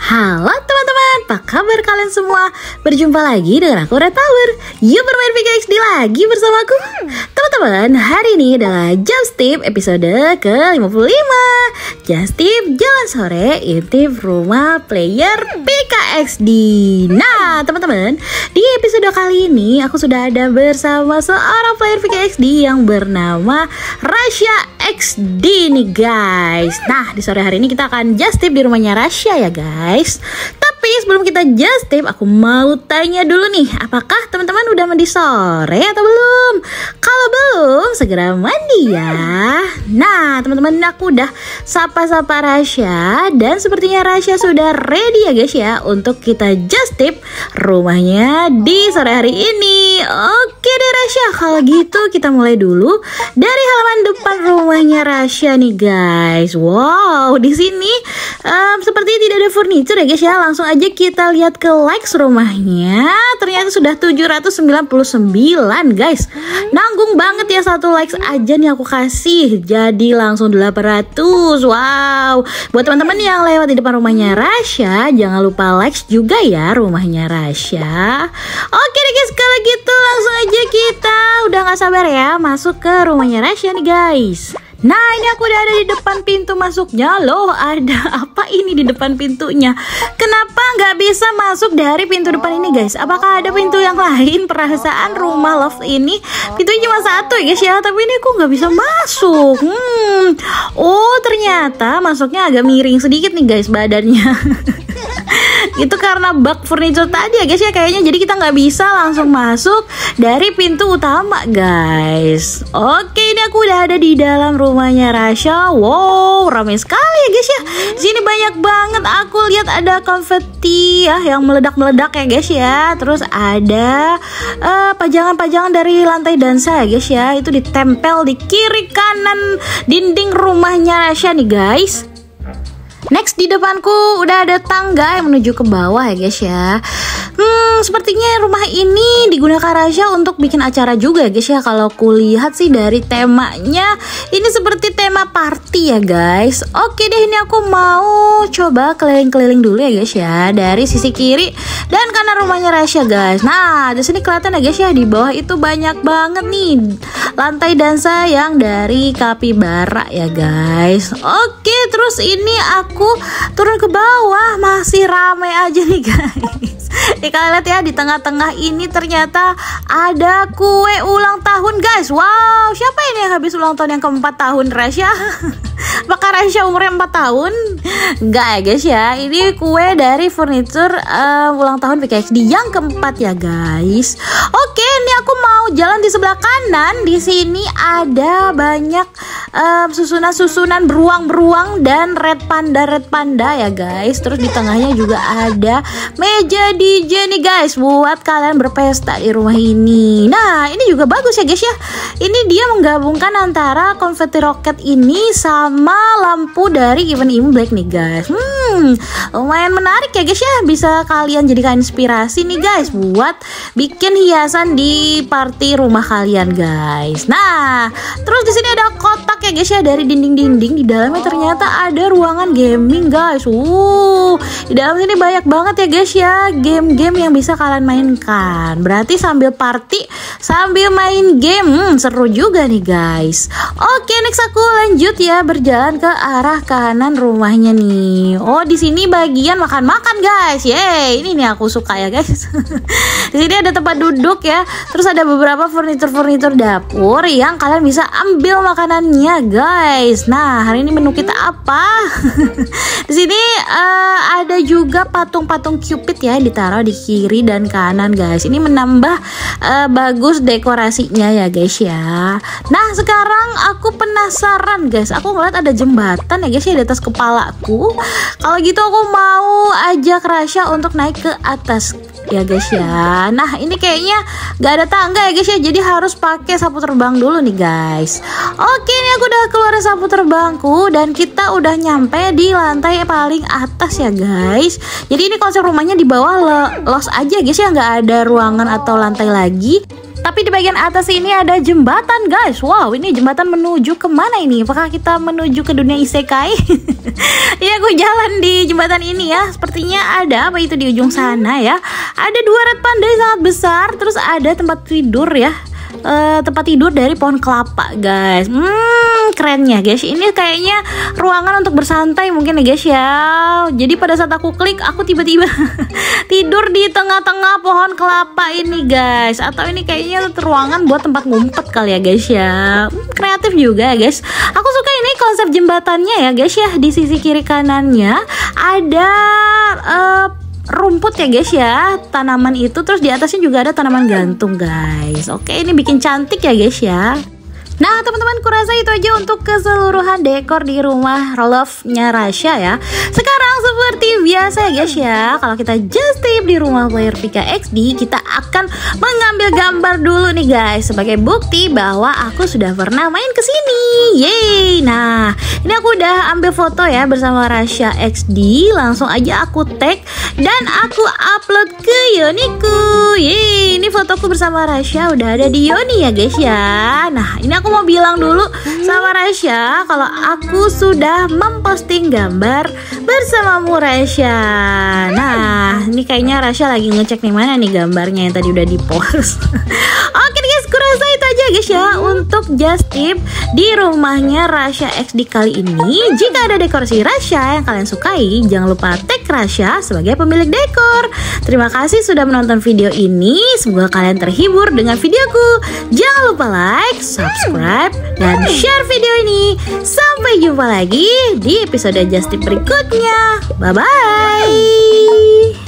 Halo teman-teman, apa kabar kalian semua? Berjumpa lagi dengan aku Red Power. Yuk bermain PKXD lagi bersamaku. Teman-teman, hari ini adalah Just Tip episode ke-55. Just Tip jalan sore intip rumah player PKXD. Nah teman-teman, di episode kali ini aku sudah ada bersama seorang player PKXD yang bernama Rasya XD nih guys. Nah di sore hari ini kita akan Just Tip di rumahnya Rasya ya guys. Tapi sebelum kita just tip, aku mau tanya dulu nih, apakah teman-teman udah mandi sore atau belum? Kalau belum, segera mandi ya. Nah teman-teman, aku udah sapa-sapa Rasya, dan sepertinya Rasya sudah ready ya guys ya untuk kita just tip rumahnya di sore hari ini. Oke deh Rasya, kalau gitu kita mulai dulu dari halaman depan rumahnya Rasya nih guys. Wow, di sini sepertinya tidak ada furniture ya guys ya. Langsung aja kita lihat ke likes rumahnya. Ternyata sudah 799 guys. Nanggung banget ya, satu likes aja nih aku kasih. Jadi langsung 800. Wow. Buat teman-teman yang lewat di depan rumahnya Rasya, jangan lupa likes juga ya rumahnya Rasya. Oke deh guys, kalau gitu langsung aja kita udah gak sabar ya masuk ke rumahnya Rasya nih guys. Nah ini aku udah ada di depan pintu masuknya. Loh, ada apa ini di depan pintunya? Kenapa nggak bisa masuk dari pintu depan ini guys? Apakah ada pintu yang lain? Perasaan rumah Love ini pintunya cuma satu ya guys ya, tapi ini kok nggak bisa masuk. Oh ternyata masuknya agak miring sedikit nih guys badannya. Itu karena bug furniture tadi ya guys ya kayaknya. Jadi kita nggak bisa langsung masuk dari pintu utama guys. Oke, ini aku udah ada di dalam rumahnya Rasya. Wow, ramai sekali ya guys ya. Di sini banyak banget. Aku lihat ada konfeti ya yang meledak-meledak ya guys ya. Terus ada pajangan-pajangan dari lantai dansa ya guys ya. Itu ditempel di kiri kanan dinding rumahnya Rasya nih guys. Next di depanku udah ada tangga yang menuju ke bawah ya guys ya. Sepertinya rumah ini digunakan Rasya untuk bikin acara juga ya guys ya. Kalau kulihat sih dari temanya ini seperti tema party ya guys. Oke deh, ini aku mau coba keliling-keliling dulu ya guys ya, dari sisi kiri dan kanan rumahnya Rasya guys. Nah di sini kelihatan ya guys ya, di bawah itu banyak banget nih lantai dansa yang dari kapibara ya guys. Oke, terus ini aku turun ke bawah, masih ramai aja nih guys. Nih kalian lihat ya, di tengah-tengah ini ternyata ada kue ulang tahun guys. Wow, siapa ini yang habis ulang tahun yang ke-4 tahun Rasya? Apakah Rasya umurnya 4 tahun? Enggak ya guys ya, ini kue dari furniture ulang tahun PKXD yang ke-4 ya guys. Oke, ini aku mau jalan di sebelah kanan. Di sini ada banyak susunan-susunan beruang-beruang dan red panda ya guys. Terus di tengahnya juga ada meja DJ nih guys buat kalian berpesta di rumah ini. Nah ini juga bagus ya guys ya. Ini dia menggabungkan antara konfeti roket ini sama lampu dari event Imlek nih guys. Lumayan menarik ya guys ya. Bisa kalian jadikan inspirasi nih guys buat bikin hiasan di party rumah kalian guys. Nah terus di sini ada kotak ya guys ya dari dinding-dinding. Di dalamnya ternyata ada ruangan gaming guys. Di dalam sini banyak banget ya guys ya game-game yang bisa kalian mainkan. Berarti sambil party sambil main game seru juga nih guys. Oke, next aku lanjut ya, berjalan ke arah kanan rumahnya nih. Oh di sini bagian makan-makan guys. Yeay, ini nih aku suka ya guys. Di sini ada tempat duduk ya. Terus ada beberapa furnitur dapur yang kalian bisa ambil makanannya guys. Nah hari ini menu kita apa? Di sini ada juga patung-patung Cupid ya ditaruh di kiri dan kanan guys. Ini menambah bagus dekorasinya ya guys ya. Nah sekarang aku penasaran guys. Aku ngeliat ada jembatan ya guys ya di atas kepalaku. Kalau gitu aku mau ajak Rasya untuk naik ke atas ya guys ya. Nah ini kayaknya gak ada tangga ya guys ya, jadi harus pakai sapu terbang dulu nih guys. Oke, ini aku udah keluar sapu terbangku dan kita udah nyampe di lantai paling atas ya guys. Jadi ini konsep rumahnya di bawah los aja guys ya, nggak ada ruangan atau lantai lagi. Tapi di bagian atas ini ada jembatan guys. Wow, ini jembatan menuju kemana ini? Apakah kita menuju ke dunia isekai? Ya, aku jalan di jembatan ini ya. Sepertinya ada apa itu di ujung sana ya. Ada 2 red panda sangat besar. Terus ada tempat tidur ya. Tempat tidur dari pohon kelapa guys. Kerennya guys. Ini kayaknya ruangan untuk bersantai mungkin ya guys ya. Jadi pada saat aku klik, aku tiba-tiba tidur di tengah-tengah pohon kelapa ini guys. Atau ini kayaknya ruangan buat tempat ngumpet kali ya guys ya. Kreatif juga ya guys. Aku suka ini konsep jembatannya ya guys ya. Di sisi kiri kanannya ada rumput ya guys ya, tanaman itu, terus di atasnya juga ada tanaman gantung guys. Oke, ini bikin cantik ya guys ya. Nah teman-teman, kurasa itu aja untuk keseluruhan dekor di rumah Love-nya Rasya ya. Sekarang seperti biasa ya guys ya, kalau kita just tip di rumah player Pika XD, kita akan mengambil gambar dulu nih guys, sebagai bukti bahwa aku sudah pernah main kesini. Yeay. Nah ini aku udah ambil foto ya bersama Rasya XD. Langsung aja aku tag dan aku upload ke Yoniku. Yeay, ini fotoku bersama Rasya udah ada di Yoni ya guys ya. Nah ini aku mau bilang dulu sama Rasya kalau aku sudah memposting gambar bersamamu Rasya. Nah ini kayaknya Rasya lagi ngecek nih mana nih gambarnya yang tadi udah dipost. Oke guys, kurasa itu aja guys ya untuk just tip di rumahnya Rasya XD kali ini. Jika ada dekorasi Rasya yang kalian sukai, jangan lupa tag Rasya sebagai pemilik dekor. Terima kasih sudah menonton video ini. Semoga kalian terhibur dengan videoku. Jangan lupa like, subscribe, dan share video ini. Sampai jumpa lagi di episode just tip berikutnya. Bye bye.